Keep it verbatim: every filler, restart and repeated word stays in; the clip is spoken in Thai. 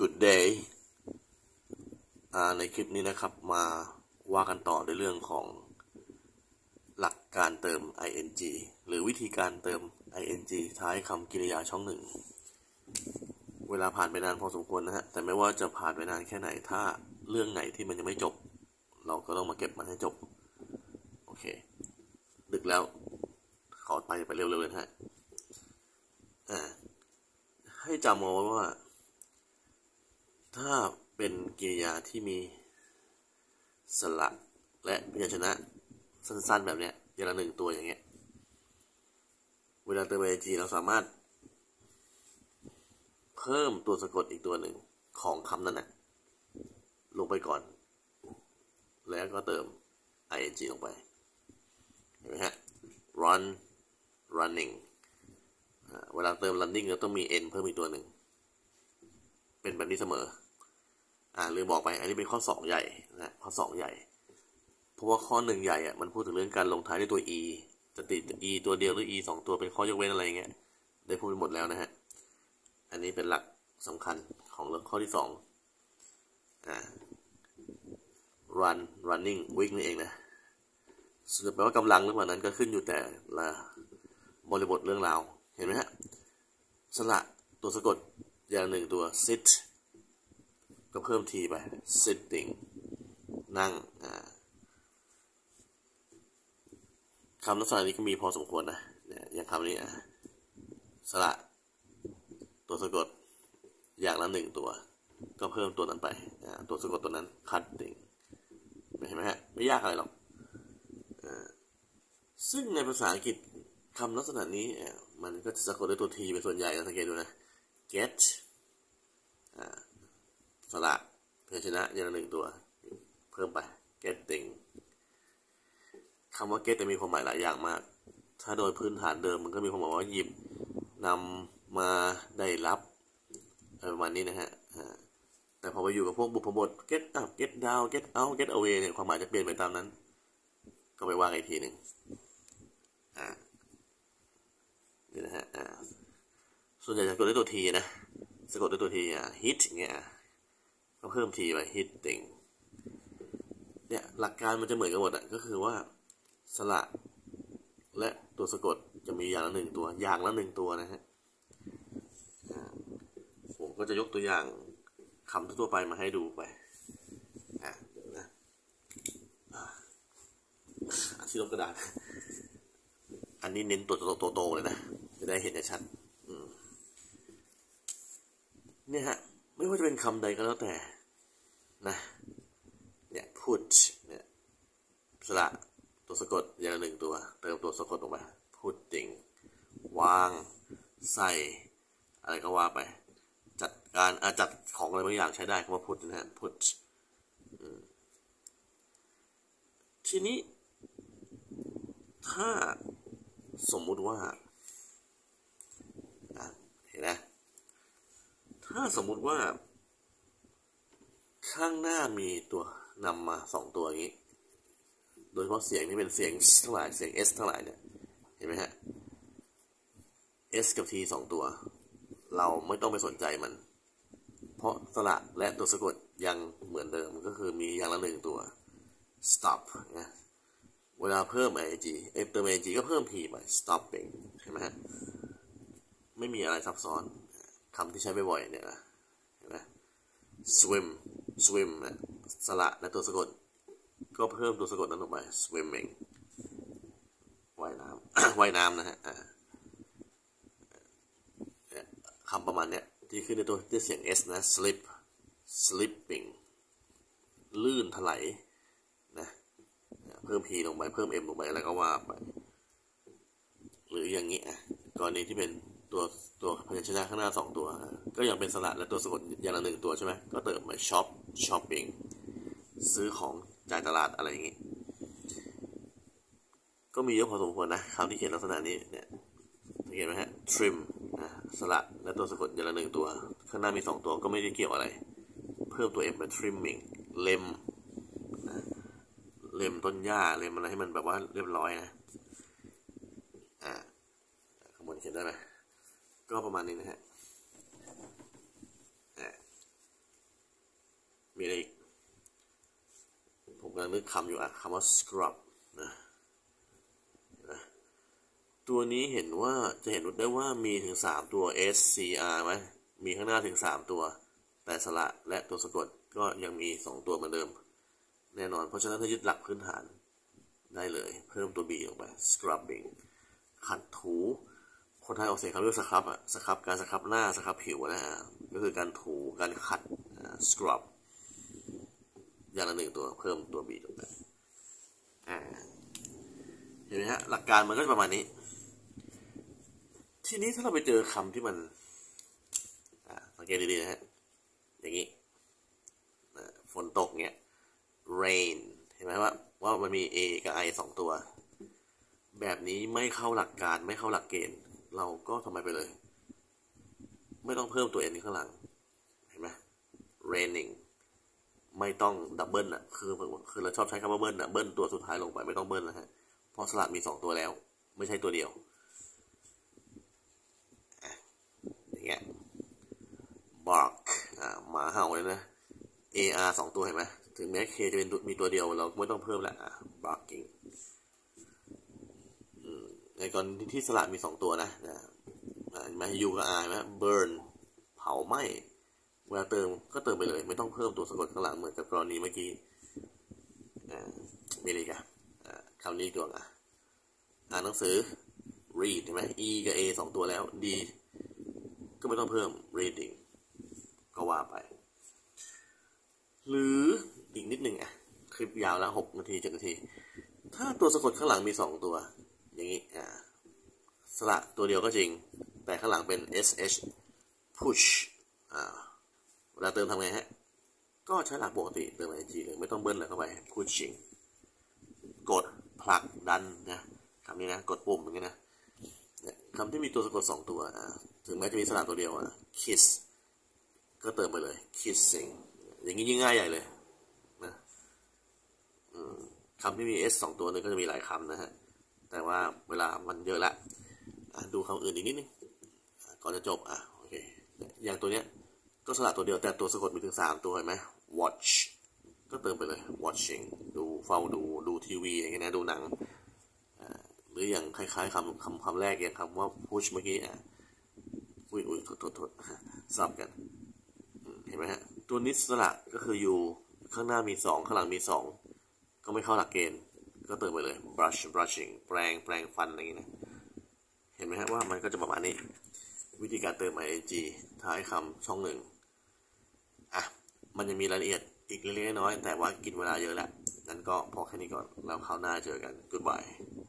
Good day ในคลิปนี้นะครับมาว่ากันต่อในเรื่องของหลักการเติม ing หรือวิธีการเติม ing ท้ายคำกริยาช่องหนึ่งเวลาผ่านไปนานพอสมควรนะฮะแต่ไม่ว่าจะผ่านไปนานแค่ไหนถ้าเรื่องไหนที่มันยังไม่จบเราก็ต้องมาเก็บมันให้จบโอเคดึกแล้วขอไปไปเร็วๆเลยนะฮะให้จำเอาไว้ว่าถ้าเป็นกริยาที่มีสระและพยัญชนะสั้นๆแบบเนี้ยอย่างละหนึ่งตัวอย่างเงี้ยเวลาเติม ing เราสามารถเพิ่มตัวสะกดอีกตัวหนึ่งของคำนั้นนะลงไปก่อนแล้วก็เติม ing ลงไปเห็นไหมฮะ run running เวลาเติม running เราต้องมี n เพิ่มอีกตัวหนึ่งเป็นแบบนี้เสมออ่าลืมบอกไปอันนี้เป็นข้อสองใหญ่นะข้อสองใหญ่เพราะว่าข้อหนึ่งใหญ่อ่ะมันพูดถึงเรื่องการลงท้ายด้วยตัว e จะติด e ตัวเดียวหรือ e สองตัวเป็นข้อยกเว้นอะไรเงี้ยได้พูดไปหมดแล้วนะฮะอันนี้เป็นหลักสำคัญของเรื่องข้อที่สองอ่า run running week นี่เองนะส่วนแปลว่ากำลังหรือเปล่านั้นก็ขึ้นอยู่แต่ละบริบทเรื่องราวเห็นไหมฮะสระตัวสะกดอย่างหนึ่งตัว sit ก็เพิ่ม t ไป sitting นั่งคำลักษณะนี้ก็มีพอสมควรนะอย่างคำนี้สระตัวสะกดอย่างละหนึ่งตัวก็เพิ่มตัวนั้นไปตัวสะกดตัวนั้น cutting เห็นไหมฮะไม่ยากอะไรหรอกซึ่งในภาษาอังกฤษคำลักษณะนี้มันก็จะสะกดด้วยตัว t เป็นส่วนใหญ่สังเกตดูนะ get สระพยัญชนะอย่างละหนึ่งตัวเพิ่มไป getting คำว่า get จะมีความหมายหลายอย่างมากถ้าโดยพื้นฐานเดิมมันก็มีความหมายว่าหยิบนำมาได้รับประมาณนี้นะฮะแต่พอไปอยู่กับพวกบุพบท get up get down get out get away เนี่ยความหมายจะเปลี่ยนไปตามนั้นก็ไปว่าอีกทีหนึ่งนี่นะฮะส่วนใหญ่จะสะกดด้วยตัว t นะสะกดด้วยตัว t hit เงี้ยก็เพิ่ม t ไป hitting เนี่ยหลักการมันจะเหมือนกันหมดอ่ะก็คือว่าสระและตัวสะกดจะมีอย่างละหนึ่งตัวอย่างละหนึ่งตัวนะฮะผมก็จะยกตัวอย่างคำทั่วไปมาให้ดูไปอ่ะนะที่ลบกระดาษอันนี้เน้นตัวโตๆเลยนะจะได้เห็นชัดเนี่ยฮะไม่ว่าจะเป็นคำใดก็แล้วแต่นะเนี่ย put เนี่ยสระตัวสะกดอย่างหนึ่งตัวเติมตัวสะกดลงไป putting วางใส่อะไรก็ว่าไปจัดการอาจัดของอะไรบางอย่างใช้ได้คำว่า put นะฮะ put ทีนี้ถ้าสมมุติว่าเห็นไหมถ้าสมมุติว่าข้างหน้ามีตัวนำมาสองตัวอย่างนี้โดยเฉพาะเสียงนี้เป็นเสียงเท่าไหร่เสียง s เท่าไหร่เนี่ยเห็นไหมฮะ s กับ t สองตัวเราไม่ต้องไปสนใจมันเพราะสระและตัวสะกดยังเหมือนเดิมก็คือมีอย่างละหนึ่งตัว stop นะเวลาเพิ่ม ing เติม ing ก็เพิ่ม p ไป stopping ใช่ไหมฮะไม่มีอะไรซับซ้อนคำที่ใช้บ่อยๆเนี่ยนะเห็นไหม swim swim นะสระและตัวสะกดก็เพิ่มตัวสะกดนั้นลงไป swimming ว่ายน้ำ ว่ายน้ำนะฮะคำประมาณเนี้ยที่ขึ้นในตัวที่เสียง s นะ slip slipping ลื่นถลายนะเพิ่ม p ลงไปเพิ่ม m ลงไปแล้วก็ว่าไปหรืออย่างนี้อ่ะกรณีที่เป็นตัวตัวพยัญชนะข้างหน้าสองตัวก็ยังเป็นสระและตัวสะกดอย่างละหนึ่งตัวใช่ไหมก็เติมไป shop shopping ซื้อของจ่ายตลาดอะไรอย่างนี้ก็มีเยอะพอสมควรนะคำที่เขียนลักษณะนี้เนี่ยเห็นไหมฮะ trim นะสระและตัวสะกดอย่างละหนึ่งตัวข้างหน้ามีสองตัวก็ไม่ได้เกี่ยวอะไรเพิ่มตัว m ไป trimming เล็มเล็มต้นหญ้าเล็มอะไรให้มันแบบว่าเรียบร้อยนะอ่าข้างบนเขียนได้ไหมก็ประมาณนี้นะฮะำลังนึกคำอยู่อ่ะคำว่า scrub นะนะตัวนี้เห็นว่าจะเห็นได้ว่ามีถึงสามตัว s c r ไหมมีข้างหน้าถึงสามตัวแต่สระและตัวสะกดก็ยังมีสองตัวเหมือนเดิมแน่นอนเพราะฉะนั้นถ้ายึดหลักพื้นฐานได้เลยเพิ่มตัว b ลงไป scrubbing ขัดถูคนไทยออกเสียงคำเรียกสครับอ่ะสครับการสครับหน้าสครับผิวนะฮะก็คือการถูการขัด scrub อย่างละหนึ่งตัวเพิ่มตัว b ลงไปเห็นไหมฮะหลักการมันก็ประมาณนี้ทีนี้ถ้าเราไปเจอคำที่มันสังเกตดีๆนะฮะอย่างนี้ฝนตกเนี้ย rain เห็นไหมว่าว่ามันมี a กับ i สองตัวแบบนี้ไม่เข้าหลักการไม่เข้าหลักเกณฑ์เราก็ทำไมไปเลยไม่ต้องเพิ่มตัว n ข้างหลังเห็นไหม raining ไม่ต้องดับเบิลอ่ะคือคือเราชอบใช้คำว่าเบิลอ่ะเบิลตัวสุดท้ายลงไปไม่ต้องเบิลนะฮะเพราะสระมีสองตัวแล้วไม่ใช่ตัวเดียวอย่างเงี้ย bark อ่าหมาเห่าเลยนะ ar สองตัวเห็นไหมถึงแม้ k จะเป็นมีตัวเดียวเราไม่ต้องเพิ่มแล้วอ่ะ barking ในกรณีที่สระมีสองตัวนะนะเห็นไหม u กับ r ไหม burn เผาไหม้เวลาเติมก็เติมไปเลยไม่ต้องเพิ่มตัวสะกดข้างหลังเหมือนกับกรณีเมื่อกี้มีอะไรกันคำนี้ตัวอ่ะอ่านหนังสือ read ใช่ไหม e กับ a สองตัวแล้ว d ก็ไม่ต้องเพิ่ม reading ก็ว่าไปหรืออีกนิดหนึ่งอ่ะคลิปยาวแล้วหกนาทีเจ็ดนาทีถ้าตัวสะกดข้างหลังมีสองตัวอย่างนี้อ่าสระตัวเดียวก็จริงแต่ข้างหลังเป็น sh push อ่าเวลาเติมทำไงฮะก็ใช้หลักปกติเติม ing เลยไม่ต้องเบิ้ลเลยเข้าไป pushing กดผลักดันนะคำนี้นะกดปุ่มอย่างนี้นะคำที่มีตัวสะกดสองตัวอ่าถึงแม้จะมีสระตัวเดียวอ่ะ kiss ก็เติมไปเลย kissing อย่างนี้ยิ่งง่ายใหญ่เลยนะคำที่มี s สองตัวนึงก็จะมีหลายคำนะฮะแต่ว่าเวลามันเยอะละดูคำอื่นอีกนิดนึงก่อนจะจบอ่ะโอเคอย่างตัวเนี้ยก็สระตัวเดียวแต่ตัวสะกดมีถึงสามตัวเห็นไหม watch ก็เติมไปเลย watching ดูเฝ้าดูดูทีวีอย่างเงี้ยนะดูหนังหรืออย่างคล้ายๆคำคำคำแรกอย่างคำว่า push เมื่อกี้อ่ะอุ้ยอุ้ยโทษโทษโทษซับกันเห็นไหมฮะตัวนิสระก็คืออยู่ข้างหน้ามีสองข้างหลังมีสองก็ไม่เข้าหลักเกณฑ์ก็เติมไปเลย brush brushing แปรงแปรงฟันอะไรอย่างนี้นะเห็นไหมฮะว่ามันก็จะประมาณนี้วิธีการเติม ing ท้ายคำช่องหนึ่งอ่ะมันจะมีรายละเอียดอีกเล็กๆน้อยๆแต่ว่ากินเวลาเยอะแล้วงั้นก็พอแค่นี้ก่อนแล้วคราวหน้าเจอกัน goodbye